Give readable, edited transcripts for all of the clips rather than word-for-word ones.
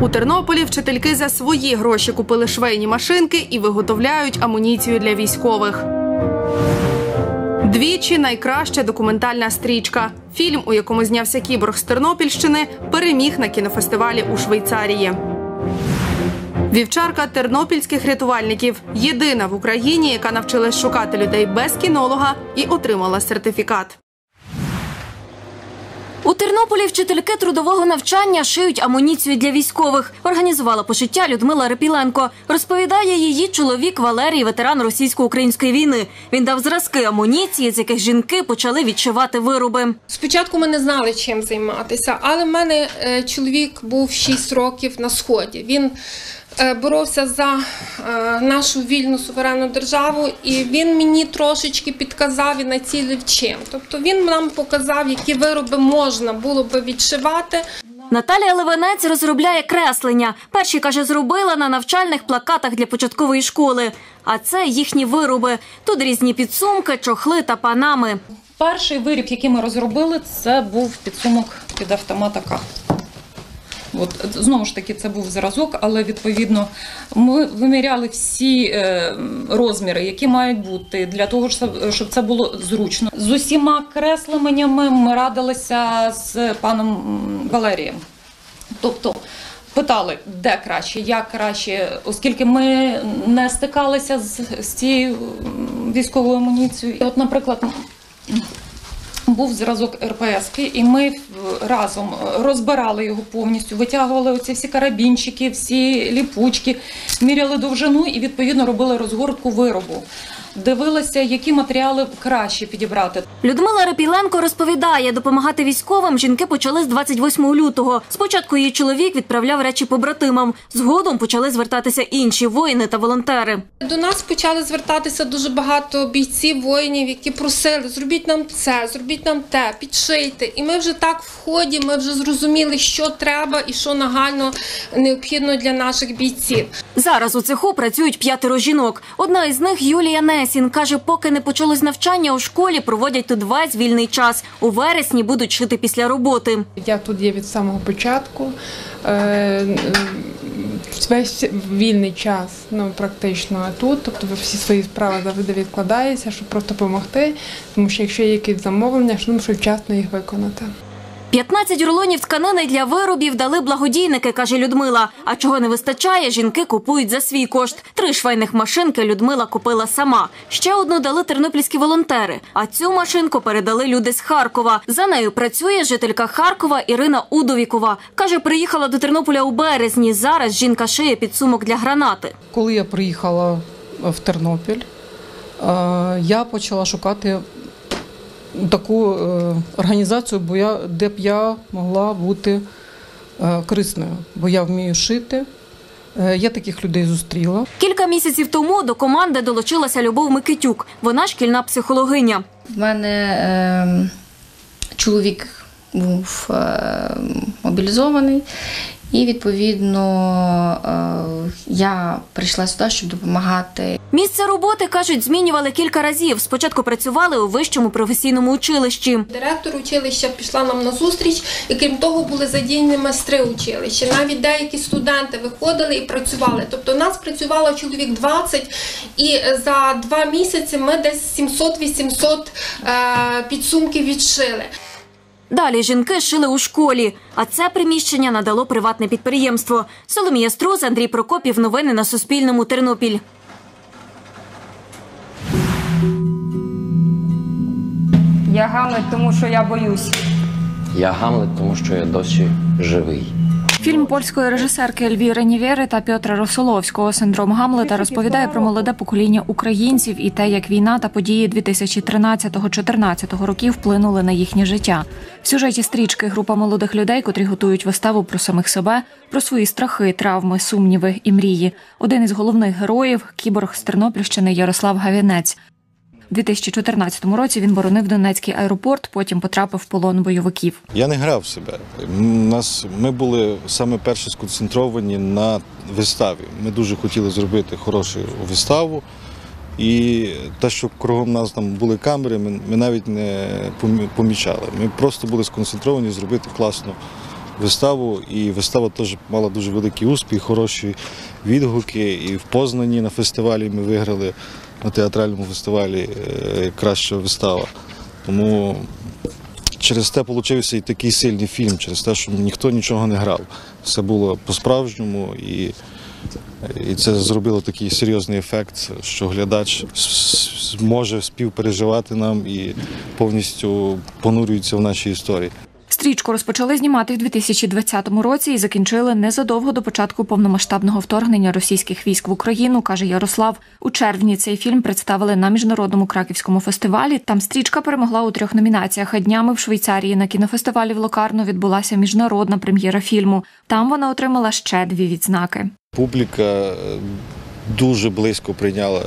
У Тернополі вчительки за свої гроші купили швейні машинки і виготовляють амуніцію для військових. «Двічі» – найкраща документальна стрічка. Фільм, у якому знявся кіборг з Тернопільщини, переміг на кінофестивалі у Швейцарії. Вівчарка тернопільських рятувальників – єдина в Україні, яка навчилась шукати людей без кінолога і отримала сертифікат. У Тернополі вчительки трудового навчання шиють амуніцію для військових. Організувала пошиття Людмила Репіленко. Розповідає, її чоловік Валерій – ветеран російсько-української війни. Він дав зразки амуніції, з яких жінки почали відшивати вироби. Спочатку ми не знали, чим займатися, але в мене чоловік був 6 років на Сході. Він боровся за нашу вільну суверенну державу, і він мені трошечки підказав і націлив чим. Тобто він нам показав, які вироби можна було би відшивати. Наталія Левенець розробляє креслення. Перші, каже, зробила на навчальних плакатах для початкової школи. А це їхні вироби. Тут різні підсумки, чохли та панами. Перший виріб, який ми розробили, це був підсумок під автомат АК. От, знову ж таки, це був зразок, але, відповідно, ми виміряли всі розміри, які мають бути, для того, щоб це було зручно. З усіма кресленнями ми радилися з паном Валерієм. Тобто, питали, де краще, як краще, оскільки ми не стикалися з цією військовою амуніцією. От, наприклад, був зразок РПС-ки, і ми разом розбирали його повністю, витягували оці всі карабінчики, всі ліпучки, міряли довжину і, відповідно, робили розгортку виробу. Дивилися, які матеріали краще підібрати. Людмила Репіленко розповідає, допомагати військовим жінки почали з 28 лютого. Спочатку її чоловік відправляв речі побратимам. Згодом почали звертатися інші воїни та волонтери. До нас почали звертатися дуже багато бійців, воїнів, які просили, зробіть нам це, зробіть нам те, підшийте. І ми вже так в ході, ми вже зрозуміли, що треба і що нагально необхідно для наших бійців. Зараз у цеху працюють 5 жінок. Одна із них – Юлія Несін. Каже, поки не почалось навчання у школі, проводять тут весь вільний час. У вересні будуть шити після роботи. Я тут є від самого початку. Весь вільний час, практично тут. Тобто всі свої справи завжди відкладаються, щоб просто допомогти. Тому що якщо є якісь замовлення, щоб вчасно їх виконати. 15 рулонів тканини для виробів дали благодійники, каже Людмила. А чого не вистачає, жінки купують за свій кошт. 3 швейних машинки Людмила купила сама. Ще одну дали тернопільські волонтери. А цю машинку передали люди з Харкова. За нею працює жителька Харкова Ірина Удовікова. Каже, приїхала до Тернополя у березні. Зараз жінка шиє підсумок для гранати. Коли я приїхала в Тернопіль, я почала шукати таку організацію, де б я могла бути корисною, бо я вмію шити. Я таких людей зустріла. Кілька місяців тому до команди долучилася Любов Микитюк. Вона шкільна психологиня. В мене чоловік був мобілізований. І, відповідно, я прийшла сюди, щоб допомагати. Місце роботи, кажуть, змінювали кілька разів. Спочатку працювали у вищому професійному училищі. Директор училища пішла нам на зустріч, і крім того були задіяні майстри училища. Навіть деякі студенти виходили і працювали. Тобто у нас працювало чоловік 20, і за 2 місяці ми десь 700-800 підсумків відшили. Далі жінки шили у школі, а це приміщення надало приватне підприємство. Соломія Струс, Андрій Прокопів. Новини на Суспільному. Тернопіль. Я Гамлет, тому що я боюсь. Я Гамлет, тому що я досі живий. Фільм польської режисерки Ельвіри Нівєри та Пьотра Росоловського «Синдром Гамлета» розповідає про молоде покоління українців і те, як війна та події 2013-14 років вплинули на їхнє життя. В сюжеті стрічки група молодих людей, котрі готують виставу про самих себе, про свої страхи, травми, сумніви і мрії. Один із головних героїв – кіборг з Тернопільщини Ярослав Гавінець. У 2014 році він боронив Донецький аеропорт, потім потрапив в полон бойовиків. Я не грав в себе. Ми були саме перші сконцентровані на виставі. Ми дуже хотіли зробити хорошу виставу. І те, що кругом нас там були камери, ми навіть не помічали. Ми просто були сконцентровані зробити класну виставу, і вистава теж мала дуже великий успіх, хороші відгуки. І в Познані на фестивалі ми виграли, на театральному фестивалі краща вистава. Тому через те вийшов і такий сильний фільм, через те, що ніхто нічого не грав. Все було по-справжньому, і це зробило такий серйозний ефект, що глядач зможе співпереживати нам і повністю понурюється в нашій історії. Стрічку розпочали знімати в 2020 році і закінчили незадовго до початку повномасштабного вторгнення російських військ в Україну, каже Ярослав. У червні цей фільм представили на міжнародному краківському фестивалі. Там стрічка перемогла у 3 номінаціях, а днями в Швейцарії на кінофестивалі в Локарно відбулася міжнародна прем'єра фільму. Там вона отримала ще 2 відзнаки. Публіка дуже близько прийняла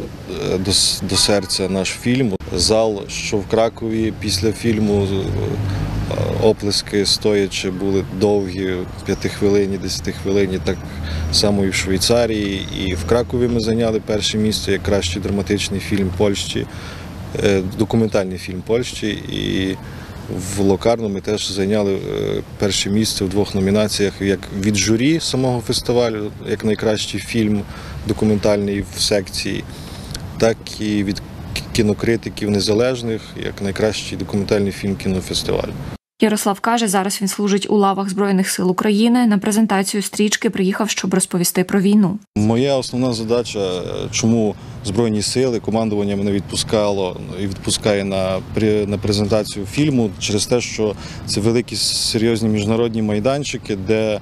до серця наш фільм. Зал, що в Кракові після фільму, оплески стоячи були довгі, 5-хвилинні, 10-хвилинні, так само і в Швейцарії. І в Кракові ми зайняли перше місце як кращий драматичний фільм Польщі, документальний фільм Польщі. І в Локарно ми теж зайняли перше місце в 2 номінаціях, як від журі самого фестивалю, як найкращий фільм документальний в секції, так і від кінокритиків незалежних, як найкращий документальний фільм кінофестивалю. Ярослав каже, зараз він служить у лавах Збройних сил України. На презентацію стрічки приїхав, щоб розповісти про війну. Моя основна задача, чому Збройні сили, командування мене відпускало і відпускає на презентацію фільму, через те, що це великі серйозні міжнародні майданчики, де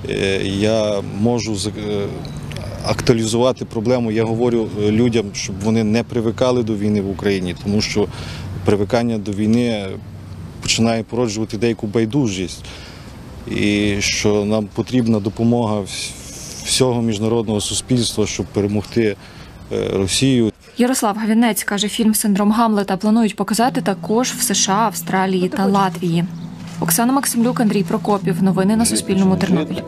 я можу актуалізувати проблему. Я говорю людям, щоб вони не привикали до війни в Україні, тому що привикання до війни починає породжувати деяку байдужість, і що нам потрібна допомога всього міжнародного суспільства, щоб перемогти Росію. Ярослав Гавінець каже, фільм «Синдром Гамлета» планують показати також в США, Австралії та Латвії. Оксана Максимлюк, Андрій Прокопів. Новини на Суспільному. Тернопіль.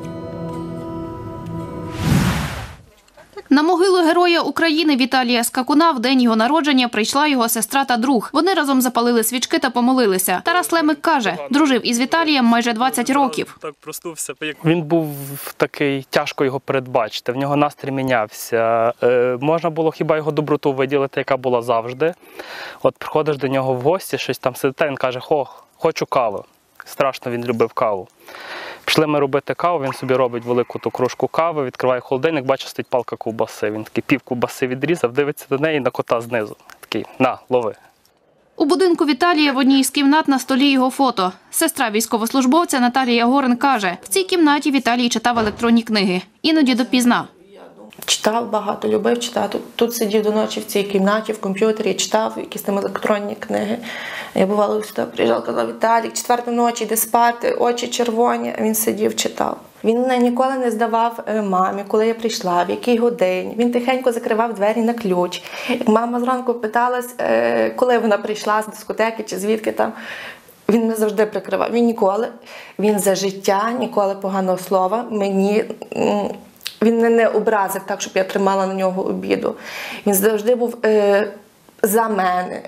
На могилу Героя України Віталія Скакуна в день його народження прийшла його сестра та друг. Вони разом запалили свічки та помолилися. Тарас Лемик каже, дружив із Віталієм майже 20 років. Так проснувся. Він був такий, тяжко його передбачити, в нього настрій мінявся. Можна було хіба його доброту виділити, яка була завжди. От приходиш до нього в гості, щось там сидите, він каже, хочу каву. Страшно він любив каву. Пішли ми робити каву, він собі робить велику ту кружку кави, відкриває холодильник, бачить, стоїть палка ковбаси. Він такий пів ковбаси відрізав, дивиться до неї на кота знизу. Такий, на, лови. У будинку Віталія в одній з кімнат на столі його фото. Сестра військовослужбовця Наталія Горин каже, в цій кімнаті Віталій читав електронні книги. Іноді допізна. Читав багато, любив читати. Тут сидів до ночі в цій кімнаті, в комп'ютері, читав якісь там електронні книги. Я бувала сюди, приїжджала, казала, Віталік, 4 ночі, йди спати, очі червоні, а він сидів, читав. Він ніколи не здавав мамі, коли я прийшла, в якій годині. Він тихенько закривав двері на ключ. Як мама зранку питалась, коли вона прийшла з дискотеки чи звідки там, він не завжди прикривав. Він за життя, ніколи поганого слова мені... Він не образив так, щоб я тримала на нього обіду. Він завжди був за мене.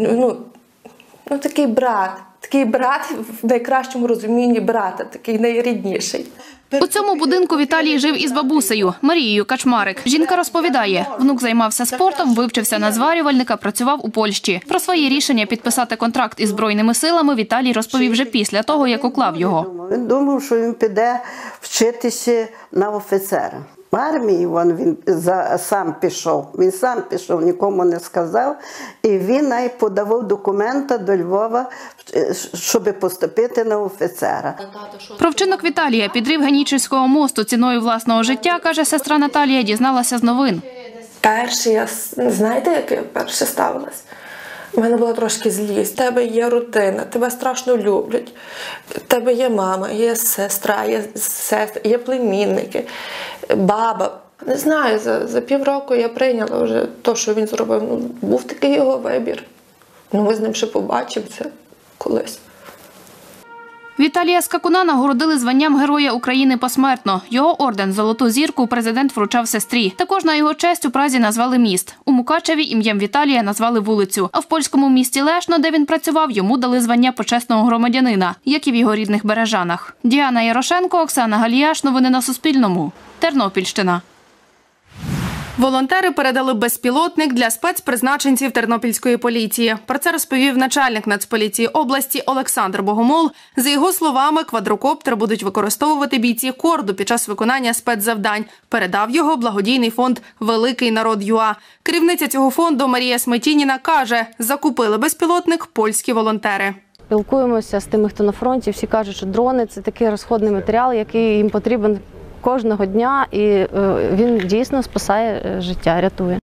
Такий брат в найкращому розумінні брата, такий найрідніший. У цьому будинку Віталій жив із бабусею Марією Качмарик. Жінка розповідає, внук займався спортом, вивчився на зварювальника, працював у Польщі. Про своє рішення підписати контракт із Збройними силами Віталій розповів вже після того, як уклав його. Він думав, що він піде вчитися на офіцера. В армії він сам пішов, нікому не сказав. І він навіть подавав документи до Львова, щоб поступити на офіцера. Про вчинок Віталія підрив Генічеського мосту ціною власного життя, каже сестра Наталія, дізналася з новин. Знаєте, як я перше ставилась? У мене була трошки злість. В тебе є родина, тебе страшно люблять. В тебе є мама, є сестра, є племінники, баба. Не знаю, за півроку я прийняла вже те, що він зробив. Був такий його вибір. Ми з ним ще побачимося колись. Віталія Скакуна нагородили званням Героя України посмертно. Його орден «Золоту зірку» президент вручав сестрі. Також на його честь у Празі назвали міст. У Мукачеві ім'ям Віталія назвали вулицю. А в польському місті Лешно, де він працював, йому дали звання почесного громадянина, як і в його рідних Бережанах. Діана Ярошенко, Оксана Галіяш. Новини на Суспільному. Тернопільщина. Волонтери передали безпілотник для спецпризначенців Тернопільської поліції. Про це розповів начальник Нацполіції області Олександр Богомол. За його словами, квадрокоптер будуть використовувати бійці Корду під час виконання спецзавдань. Передав його благодійний фонд «Великий народ.ЮА». Керівниця цього фонду Марія Сметініна каже, закупили безпілотник польські волонтери. Спілкуємося з тими, хто на фронті, всі кажуть, що дрони – це такий розходний матеріал, який їм потрібен кожного дня, і він дійсно спасає життя, рятує.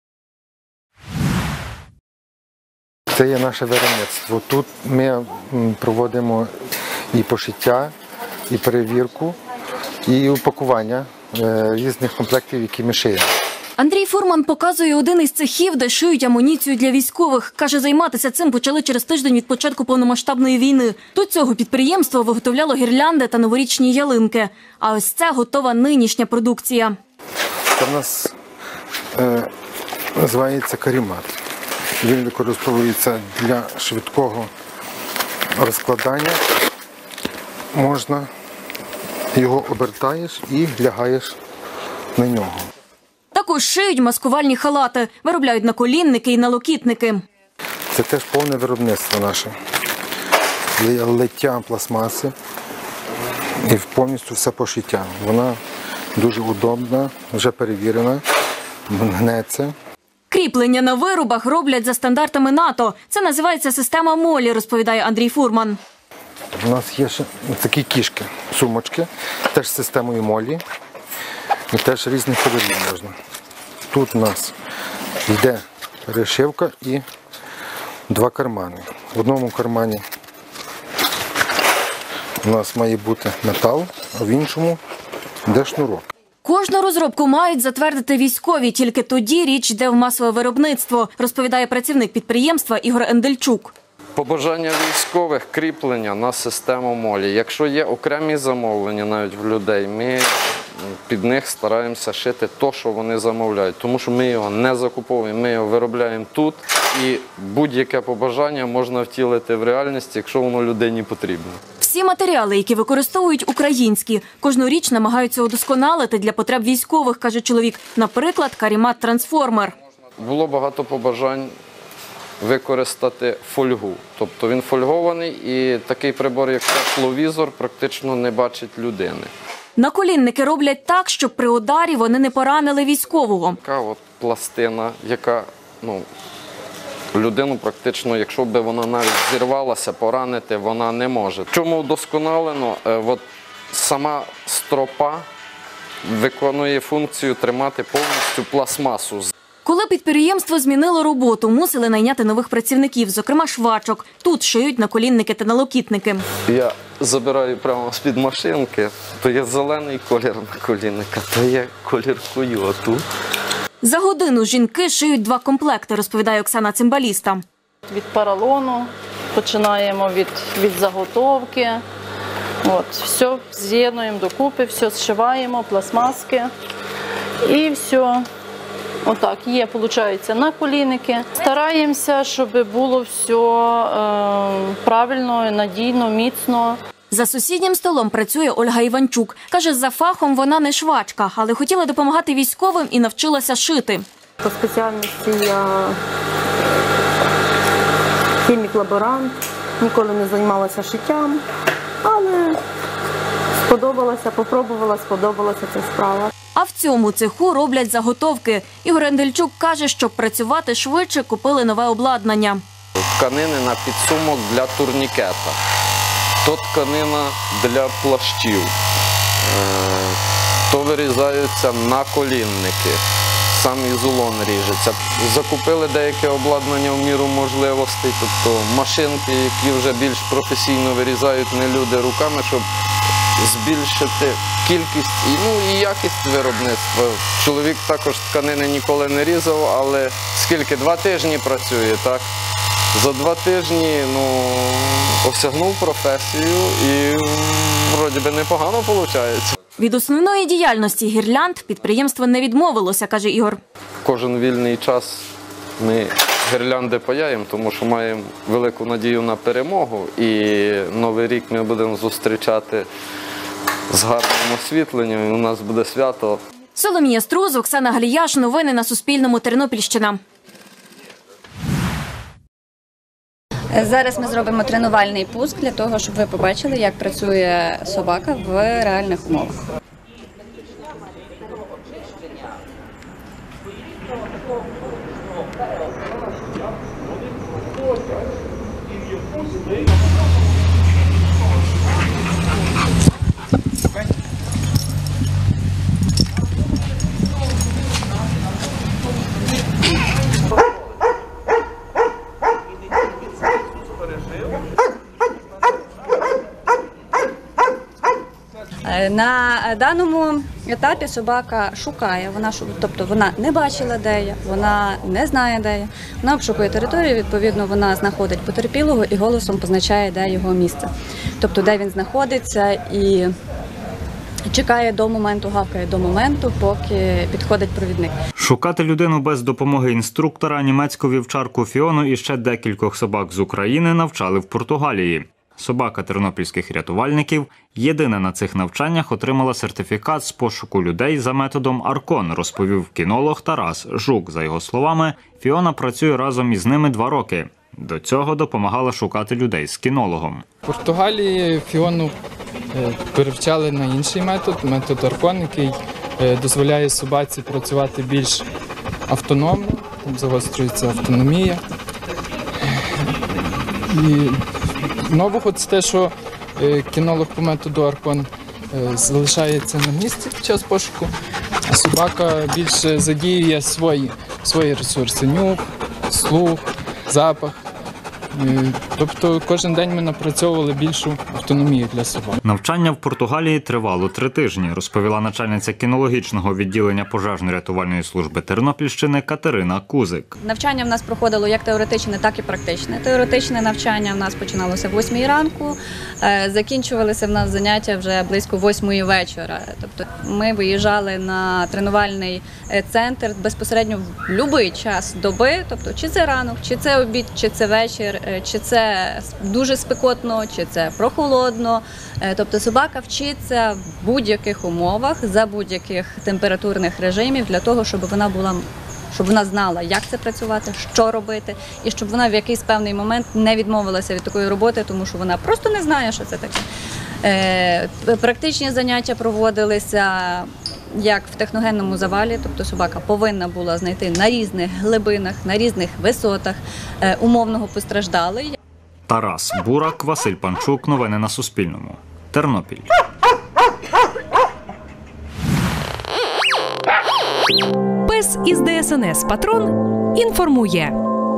Це є наше виробництво. Тут ми проводимо і пошиття, і перевірку, і упакування різних комплектів, які ми шиємо. Андрій Фурман показує один із цехів, де шиють амуніцію для військових. Каже, займатися цим почали через тиждень від початку повномасштабної війни. До цього підприємство виготовляло гірлянди та новорічні ялинки. А ось це готова нинішня продукція. Це в нас називається карімат. Він використовується для швидкого розкладання. Можна, його обертаєш і лягаєш на нього. Також шиють маскувальні халати, виробляють наколінники і налокітники. Це теж повне виробництво наше. Лиття пластмаси і повністю все пошиття. Вона дуже удобна, вже перевірена, гнеться. Кріплення на виробах роблять за стандартами НАТО. Це називається система Молі, розповідає Андрій Фурман. У нас є ще такі кішки, сумочки, теж з системою Молі. І теж різних кольорів можна. Тут у нас йде решивка і 2 кармани. В одному кармані у нас має бути метал, а в іншому йде шнурок. Кожну розробку мають затвердити військові, тільки тоді річ йде в масове виробництво, розповідає працівник підприємства Ігор Ендельчук. Побажання військових – кріплення на систему Молі. Якщо є окремі замовлення навіть в людей, ми під них стараємося шити те, що вони замовляють. Тому що ми його не закуповуємо, ми його виробляємо тут. І будь-яке побажання можна втілити в реальність, якщо воно людині потрібно. Всі матеріали, які використовують українські, кожноріч намагаються удосконалити для потреб військових, каже чоловік. Наприклад, карімат-трансформер. Було багато побажань використати фольгу. Тобто він фольгований і такий прибор, як тепловізор, практично не бачить людини. Наколінники роблять так, щоб при ударі вони не поранили військового. Така от пластина, яка людину практично, якщо б вона навіть зірвалася, поранити вона не може. Чому вдосконалено? От сама стропа виконує функцію тримати повністю пластмасу. Коли підприємство змінило роботу, мусили найняти нових працівників, зокрема швачок. Тут шиють наколінники та налокітники. Я забираю прямо з-під машинки, то є зелений колір наколінника, то є колір койоту. За годину жінки шиють 2 комплекти, розповідає Оксана Цимбаліста. Від поролону починаємо від заготовки. Все з'єднуємо докупи, все зшиваємо, пластмаски і все. Отак, є, виходить, наколінники. Стараємося, щоб було все правильно, надійно, міцно. За сусіднім столом працює Ольга Іванчук. Каже, за фахом вона не швачка, але хотіла допомагати військовим і навчилася шити. По спеціальності я хімік-лаборант, ніколи не займалася шиттям, але сподобалася ця справа. А в цьому цеху роблять заготовки. Ігор Ендельчук каже, щоб працювати швидше, купили нове обладнання. Тканини на підсумок для турнікета. То тканина для плащів. То вирізаються наколінники. Сам ізолон ріжеться. Закупили деяке обладнання в міру можливостей, тобто машинки, які вже більш професійно вирізають не люди руками, щоб збільшити кількість і якість виробництва. Чоловік також тканини ніколи не різав, але скільки? 2 тижні працює, так? За 2 тижні осягнув професію і вроді би непогано виходить. Від основної діяльності гірлянд підприємство не відмовилося, каже Ігор. Кожен вільний час ми гірлянди паяємо, тому що маємо велику надію на перемогу. І Новий рік ми будемо зустрічати з гарним освітленням, і у нас буде свято. Соломія Струз, Оксана Галіяш. Новини на Суспільному. Тернопільщина. Зараз ми зробимо тренувальний пуск для того, щоб ви побачили, як працює собака в реальних умовах. На даному етапі собака шукає, тобто вона не бачила, де я, вона не знає, де я. Вона обшукує територію, відповідно, вона знаходить потерпілого і голосом позначає, де його місце. Тобто, де він знаходиться і чекає до моменту, гавкає до моменту, поки підходить провідник. Шукати людину без допомоги інструктора німецьку вівчарку Фіону і ще декількох собак з України навчали в Португалії. Собака тернопільських рятувальників єдина на цих навчаннях отримала сертифікат з пошуку людей за методом Аркон, розповів кінолог Тарас Жук. За його словами, Фіона працює разом із ними 2 роки. До цього допомагала шукати людей з кінологом. В Португалії Фіону перевчали на інший метод Аркон, який дозволяє собаці працювати більш автономно, там загострюється автономія. І нового це те, що кінолог по методу Аркон залишається на місці під час пошуку, а собака більше задіює свої ресурси – нюх, слух, запах. Тобто кожен день ми напрацьовували більшу автономію для собак. Навчання в Португалії тривало 3 тижні, розповіла начальниця кінологічного відділення пожежно-рятувальної служби Тернопільщини Катерина Кузик. Навчання в нас проходило як теоретичне, так і практичне. Теоретичне навчання в нас починалося в 8 ранку, закінчувалися в нас заняття вже близько 8 вечора. Тобто ми виїжджали на тренувальний центр безпосередньо в будь-який час доби, тобто чи це ранок, чи це обід, чи це вечір, чи це дуже спекотно, чи це прохолодно. Тобто собака вчиться в будь-яких умовах, за будь-яких температурних режимів для того, щоб вона знала, як це працювати, що робити, і щоб вона в якийсь певний момент не відмовилася від такої роботи, тому що вона просто не знає, що це таке. Практичні заняття проводилися як в техногенному завалі, тобто собака повинна була знайти на різних глибинах, на різних висотах умовного постраждалого. Тарас Бурак, Василь Панчук. Новини на Суспільному. Тернопіль. Пес із ДСНС «Патрон» інформує.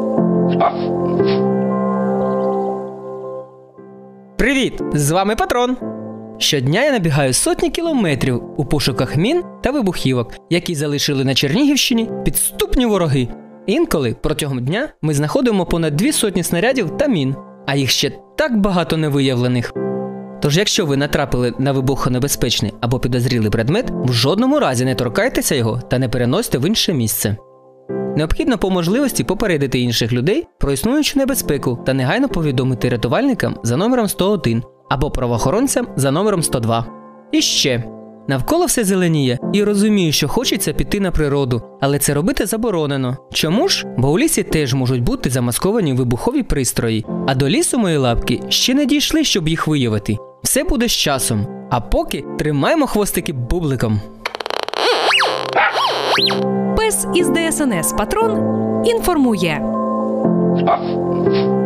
Привіт! З вами Патрон. Щодня я набігаю сотні кілометрів у пошуках мін та вибухівок, які залишили на Чернігівщині підступні вороги. Інколи протягом дня ми знаходимо понад 200 снарядів та мін, а їх ще так багато невиявлених. Тож якщо ви натрапили на вибухонебезпечний або підозрілий предмет, в жодному разі не торкайтеся його та не переносьте в інше місце. Необхідно по можливості попередити інших людей про існуючу небезпеку та негайно повідомити рятувальникам за номером 101 або правоохоронцям за номером 102. І ще. Навколо все зеленіє, і розумію, що хочеться піти на природу, але це робити заборонено. Чому ж? Бо у лісі теж можуть бути замасковані вибухові пристрої, а до лісу мої лапки ще не дійшли, щоб їх виявити. Все буде з часом. А поки тримаємо хвостики бубликом. Пес із ДСНС «Патрон» інформує.